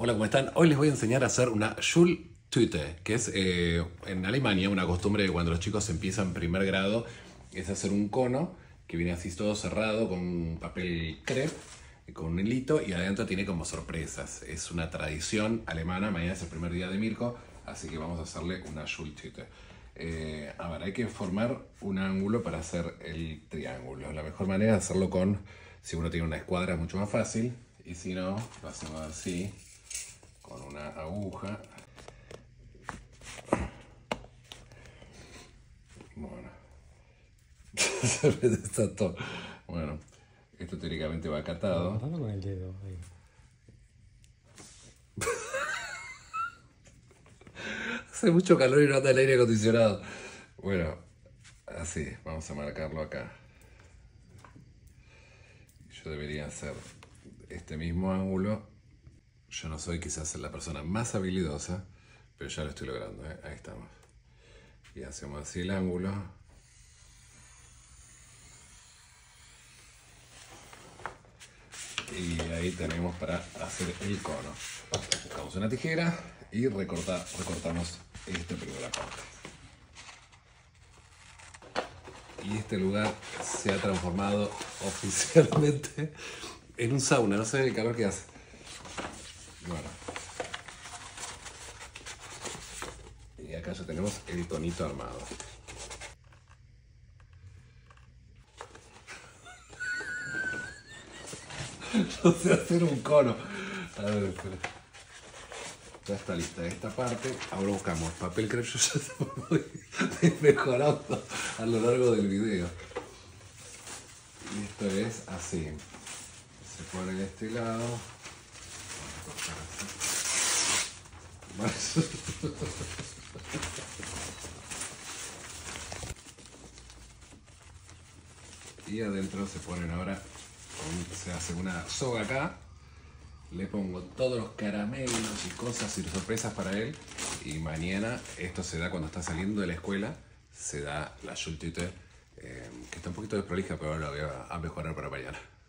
Hola, ¿cómo están? Hoy les voy a enseñar a hacer una Schultüte, que es en Alemania una costumbre de cuando los chicos empiezan primer grado, es hacer un cono que viene así todo cerrado con papel crepe, con un hilito, y adentro tiene como sorpresas. Es una tradición alemana, mañana es el primer día de Mirko, así que vamos a hacerle una Schultüte. A ver, hay que formar un ángulo para hacer el triángulo. La mejor manera de hacerlo si uno tiene una escuadra es mucho más fácil, y si no, lo hacemos así, con una aguja. Bueno, está todo. Bueno, esto teóricamente va acatado. Agarralo con el dedo ahí. Hace mucho calor y no anda el aire acondicionado. Bueno, así, vamos a marcarlo acá. Yo debería hacer este mismo ángulo. Yo no soy quizás la persona más habilidosa, pero ya lo estoy logrando, ¿eh? Ahí estamos. Y hacemos así el ángulo. Y ahí tenemos para hacer el cono. Buscamos una tijera y recortamos esta primera parte. Y este lugar se ha transformado oficialmente en un sauna. No sé el calor que hace. Bueno. Y acá ya tenemos el conito armado. No sé hacer un cono. A ver, espera. Ya está lista esta parte. Ahora buscamos papel crepe. Yo ya estoy mejorando a lo largo del video. Y esto es así. Se pone de este lado. Y adentro se ponen ahora, se hace una soga acá. Le pongo todos los caramelos y cosas y sorpresas para él. Y mañana, esto se da cuando está saliendo de la escuela, se da la Schultüte, que está un poquito desprolija, pero ahora la voy a mejorar para mañana.